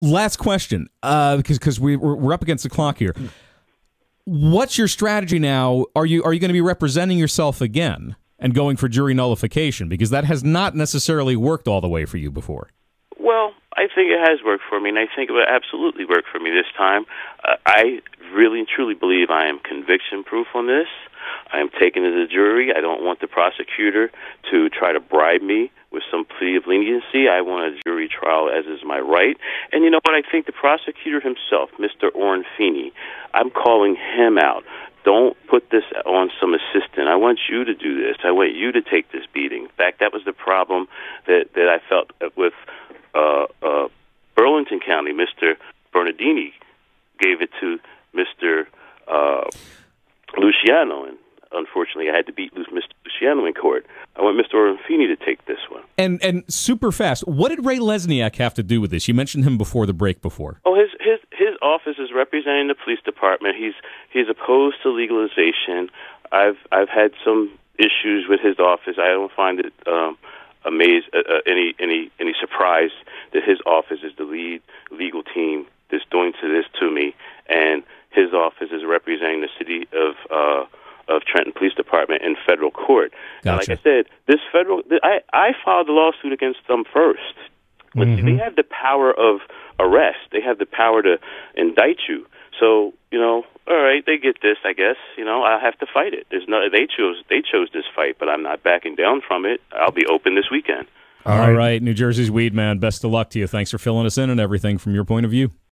Last question, because we're up against the clock here. What's your strategy now? Are you going to be representing yourself again and going for jury nullification? Because that has not necessarily worked all the way for you before. Well, I think it has worked for me, and I think it will absolutely work for me this time. I really and truly believe I am conviction-proof on this. I am taken as a jury. I don't want the prosecutor to try to bribe me with some plea of leniency. I want a jury trial, as is my right. And you know what? I think the prosecutor himself, Mr. Ornfini, I'm calling him out. Don't put this on some assistant. I want you to do this. I want you to take this beating. In fact, that was the problem that I felt with Burlington County. Mr. Bernardini gave it to Mr. Luciano, and unfortunately I had to beat Mr. Luciano in court. I want Mr. Ornfini to take this one. And super fast, what did Ray Lesniak have to do with this? You mentioned him before the break before. Oh, his office is representing the police department. He's opposed to legalization. I've had some issues with his office. I don't find it any surprise that his office is the lead legal team that's doing this to me, and his office is representing the city of Trenton Police Department in federal court. Gotcha. And like I said, I filed the lawsuit against them first. Mm-hmm. They have the power of arrest. They have the power to indict you. So, all right, they get this, I guess. I'll have to fight it. They chose this fight, but I'm not backing down from it. I'll be open this weekend. All right, New Jersey's Weedman, best of luck to you. Thanks for filling us in and everything from your point of view.